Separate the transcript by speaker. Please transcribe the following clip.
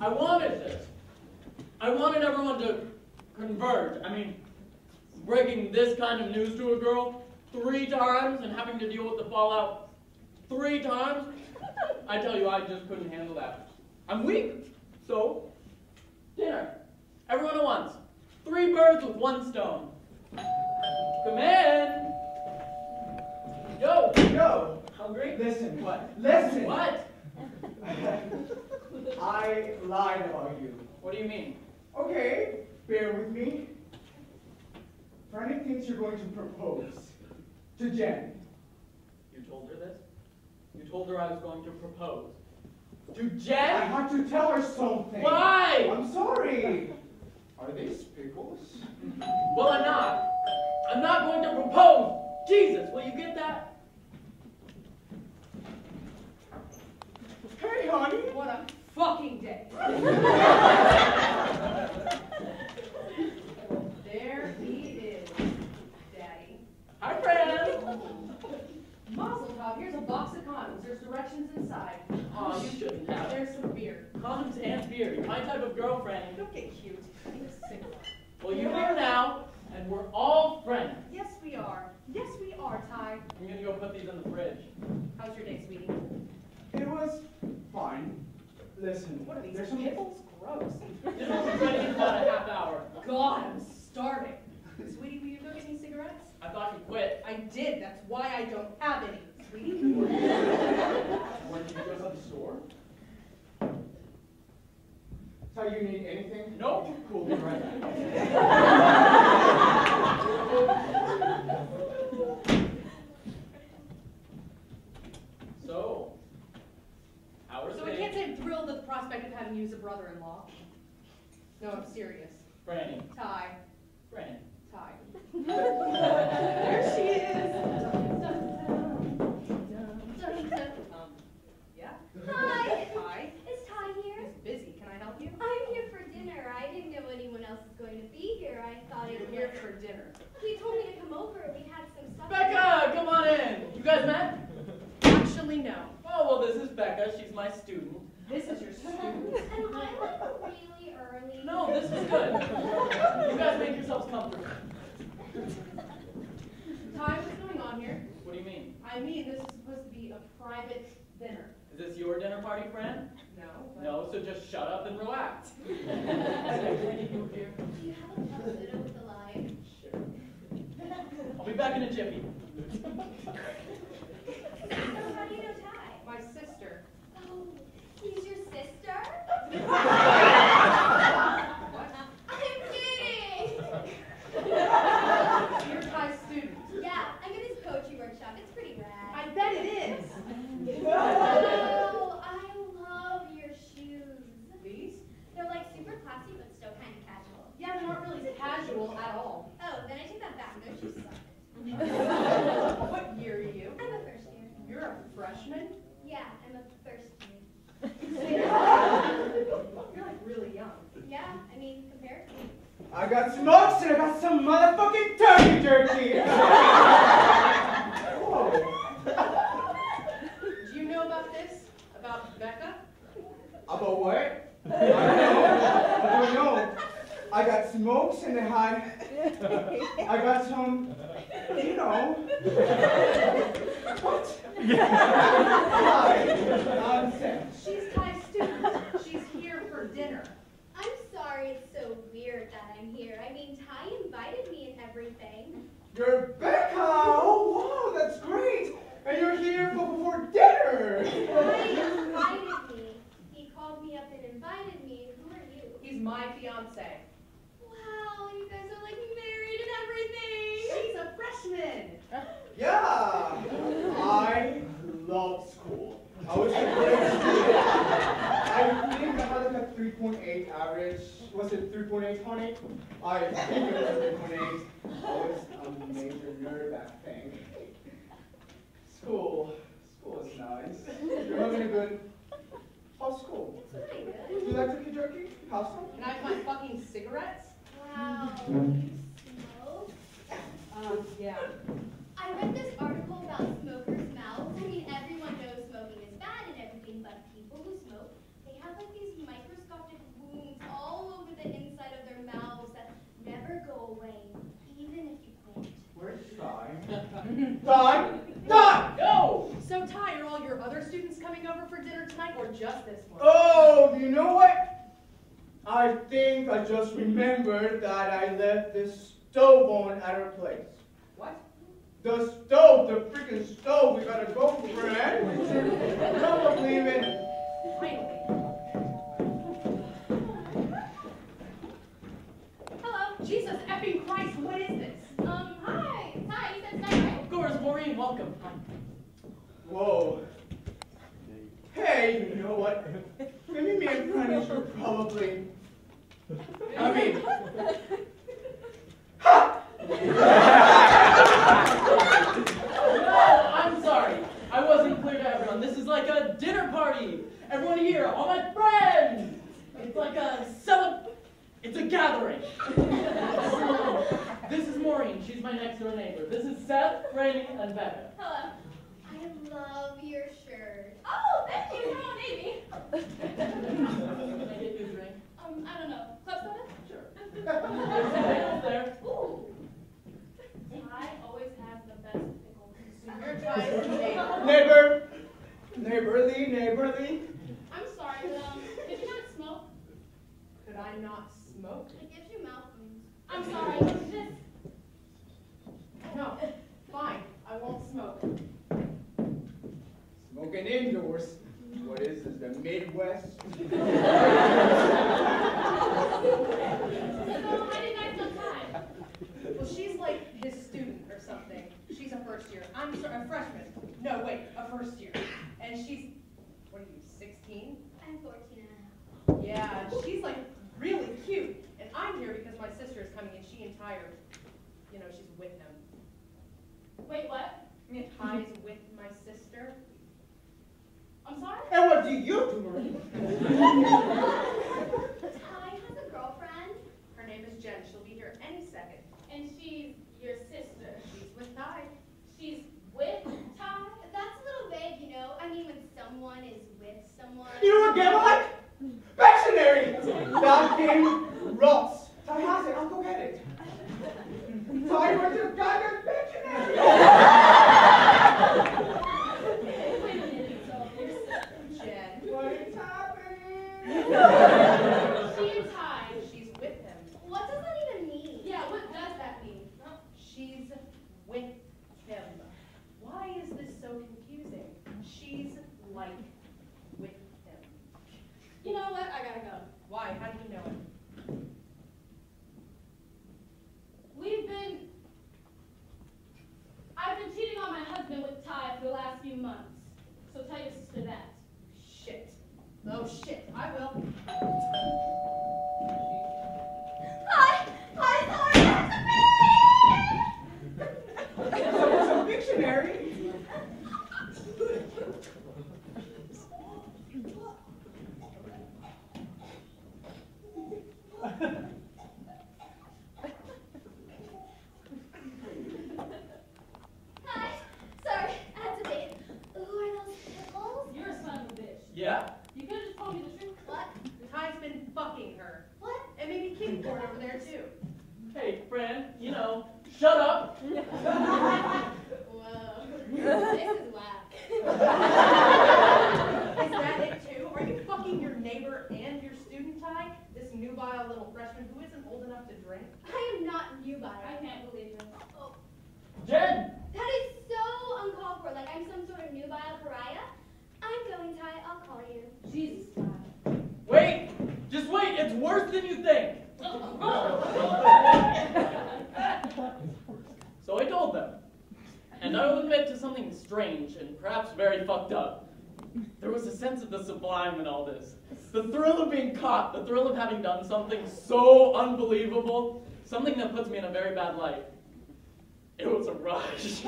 Speaker 1: I wanted this. I wanted everyone to converge. I mean, breaking this kind of news to a girl 3 times and having to deal with the fallout 3 times, I tell you, I just couldn't handle that. I'm weak. So, dinner. Everyone at once. 3 birds with 1 stone. Come in. Yo.
Speaker 2: Yo.
Speaker 1: Hungry?
Speaker 2: Listen.
Speaker 1: What?
Speaker 2: Listen.
Speaker 1: What?
Speaker 2: I lied about you.
Speaker 1: What do you mean?
Speaker 2: Okay, bear with me. Franny thinks you're going to propose to Jen.
Speaker 1: You told her this? You told her I was going to propose. To
Speaker 2: I
Speaker 1: Jen?
Speaker 2: had to tell her something.
Speaker 1: Why?
Speaker 2: I'm sorry. Are these pickles?
Speaker 1: Well, I'm not. I'm not going to propose. Jesus, will you get that?
Speaker 2: Hey, honey.
Speaker 3: What a fucking day. There he is, Daddy.
Speaker 1: Hi, friend.
Speaker 3: Mazel tov, here's a box of condoms. There's directions inside.
Speaker 1: Aw, you shouldn't have.
Speaker 3: There's some beer.
Speaker 1: Condoms and beer. You're my type of girlfriend.
Speaker 3: Don't get cute. You're a cigarette.
Speaker 1: Well, you're here now, and we're all friends.
Speaker 3: Yes, we are. Yes, we are, Ty.
Speaker 1: I'm gonna go put these in the fridge.
Speaker 3: How's your day, sweetie?
Speaker 2: It was fine. Listen,
Speaker 3: What are these
Speaker 2: there's some
Speaker 3: pickles? Gross.
Speaker 1: Dinner will be ready in about a half hour.
Speaker 3: God, I'm starving. Sweetie, will you go get me cigarettes?
Speaker 1: I thought you quit.
Speaker 3: I did. That's why I don't have any. Sweetie?
Speaker 2: When did you go to the store? So you need anything?
Speaker 1: Nope.
Speaker 2: Cool, be right back.
Speaker 1: So, how are
Speaker 3: So I
Speaker 1: things?
Speaker 3: can't say I'm thrilled at the prospect of having you as a brother-in-law. No, I'm serious.
Speaker 1: Franny.
Speaker 3: Ty.
Speaker 1: Franny.
Speaker 3: Ty. There she is. Yeah?
Speaker 4: Hi.
Speaker 3: Hi.
Speaker 4: Is Ty here?
Speaker 3: He's busy. Can I help you?
Speaker 4: I'm here for dinner. I didn't know anyone else was going to be here. I thought it
Speaker 3: You're
Speaker 4: was...
Speaker 3: here for dinner.
Speaker 4: He told me to come over. We had some stuff...
Speaker 1: Becca, come on in. You guys met?
Speaker 3: Actually, no.
Speaker 1: Oh, well, this is Becca. She's my student.
Speaker 3: This is your student.
Speaker 4: Am I like really early?
Speaker 1: No, this is good. You guys make yourselves comfortable.
Speaker 3: Ty, what's going on here?
Speaker 1: What do you mean?
Speaker 3: I mean, this is supposed to be a private dinner.
Speaker 1: Is this your dinner party, friend?
Speaker 3: No. But...
Speaker 1: No, so just shut up and relax.
Speaker 4: Do you have a photo with the live?
Speaker 1: Sure. I'll be back in a jiffy.
Speaker 4: So how do you know Ty?
Speaker 3: My sister.
Speaker 4: Oh, he's your sister?
Speaker 3: What?
Speaker 4: I'm kidding!
Speaker 3: You're Ty's student.
Speaker 4: Yeah, I'm in his poetry workshop. It's pretty rad.
Speaker 3: I bet it is.
Speaker 4: Oh, I love your shoes.
Speaker 3: These?
Speaker 4: They're like super classy, but still kind of casual.
Speaker 3: Yeah, they're not really casual at all.
Speaker 4: Oh, then I take that back. Those shoes suck.
Speaker 3: What year are you?
Speaker 4: I'm a first year.
Speaker 3: You're a freshman?
Speaker 4: Yeah, I'm a first year.
Speaker 3: You're like really young.
Speaker 4: Yeah, I mean, compared to me.
Speaker 2: I got smokes and I got some motherfucking turkey jerky! Whoa.
Speaker 3: Do you know about this? About Becca?
Speaker 2: About what? I don't know. I got smokes and I got some, you know. What? Nonsense.
Speaker 3: She's Ty's student. She's here for dinner.
Speaker 4: I'm sorry it's so weird that I'm here. I mean, Ty invited me and everything.
Speaker 2: You're Becca! Oh, wow, that's great! And you're here before dinner!
Speaker 4: Ty invited me. He called me up and invited me. Who are you?
Speaker 3: He's my fiance.
Speaker 4: Wow, you guys are like married and everything.
Speaker 3: She's a freshman.
Speaker 2: Yeah! I love school. I was a great student. I think I had like a 3.8 average. Was it 3.8, honey? I think it was 3.8. I was a major nerd back then. School is nice. You're having a good... How's school?
Speaker 4: It's pretty
Speaker 2: Do
Speaker 4: good.
Speaker 2: you like turkey jerky? How's some?
Speaker 3: Can I have my fucking cigarettes?
Speaker 4: Wow, you smoke?
Speaker 3: Yeah.
Speaker 4: I read this article about smokers' mouths. I mean, everyone knows smoking is bad and everything, but people who smoke, they have like these microscopic
Speaker 3: your other students coming over for dinner tonight, or just this one?
Speaker 2: Oh, you know what? I think I just remembered that I left this stove on at her place.
Speaker 3: What?
Speaker 2: The stove, the freaking stove. We gotta go, friend. Don't believe it.
Speaker 3: Finally. Hello, Jesus effing Christ, what is this?
Speaker 4: Hi. Hi, you said tonight, right?
Speaker 1: Of course, Maureen, welcome.
Speaker 2: Whoa. Hey, you know what? Maybe me and Franny should probably. I mean. Ha!
Speaker 1: No, I'm sorry. I wasn't clear to everyone. This is like a dinner party. Everyone here, all my friends. It's like a it's a gathering. This is Maureen. She's my next door neighbor. This is Seth, Franny, and Becca.
Speaker 4: Hello. I love your shirt. Oh, thank you. Come on, baby.
Speaker 1: Can I get you a drink?
Speaker 4: I don't know. Club soda?
Speaker 1: Sure. There's some pickles there.
Speaker 4: Ooh. Ty always has the best pickles.
Speaker 3: You're trying to make
Speaker 2: Neighbor. Neighborly.
Speaker 4: I'm sorry, but did you not smoke?
Speaker 3: Could I not smoke?
Speaker 4: It gives you mouth wounds. I'm sorry. What's this?
Speaker 3: No. Fine, I won't smoke.
Speaker 2: Smoking indoors. What is this, the Midwest?
Speaker 4: So, how do you guys know Ty?
Speaker 3: Well, she's like his student or something. She's a first year. I'm sorry, a freshman. No, wait, a first year. And she's, what are you, 16?
Speaker 4: I'm 14 and a half.
Speaker 3: Yeah, she's like really cute. And I'm here because my sister is coming and she and Ty are, you know, she's with him.
Speaker 4: Wait, what?
Speaker 3: Ty's with my sister.
Speaker 4: I'm sorry?
Speaker 2: And what do you do, Marie?
Speaker 4: Ty has a girlfriend,
Speaker 3: Her name is Jen. She'll be here any second.
Speaker 4: and she's your sister.
Speaker 3: She's with Ty.
Speaker 4: She's with Ty? That's a little vague, you know? I mean, when someone is with someone.
Speaker 2: You know what game I like? Pictionary! That game rocks. Ty has it, I'll go get it. Ty, where's your goddamn Pictionary?
Speaker 4: Wait a minute, so your sister.
Speaker 3: Jen.
Speaker 2: What is happening?
Speaker 4: She and Ty.
Speaker 3: She's with him.
Speaker 4: What does that even mean? Yeah, what does that mean?
Speaker 3: She's with him. Why is this so confusing? She's like with him.
Speaker 4: You know what? I gotta go.
Speaker 3: Why? How do you know it?
Speaker 4: I've been cheating on my husband with Ty for the last few months. So tell your sister that.
Speaker 3: Shit. Oh shit, I will.
Speaker 4: Hi! Hi, sorry, that's me!
Speaker 2: It's a Pictionary.
Speaker 4: Hi. Sorry, I had to wait. Ooh, are those pickles? You're a son of a bitch.
Speaker 1: Yeah?
Speaker 4: You could have just told me the truth. What?
Speaker 3: Ty's been fucking her.
Speaker 4: What?
Speaker 3: And maybe King Court over there too.
Speaker 1: Hey, friend, you know, shut up.
Speaker 4: Whoa. This is whack.
Speaker 3: Is that it too? Are you fucking your neighbor and your student, Ty? This nubile little freshman who isn't old enough to drink?
Speaker 4: I am not nubile. I can't believe this. Oh.
Speaker 1: Jen!
Speaker 4: That is so uncalled for, like I'm some sort of nubile pariah. I'm going, Ty. I'll call you. Jesus, Ty.
Speaker 1: Wait! Just wait! It's worse than you think! So I told them. And I will admit to something strange and perhaps very fucked up. There was a sense of the sublime in all this. The thrill of being caught, the thrill of having done something so unbelievable, something that puts me in a very bad light. It was a rush.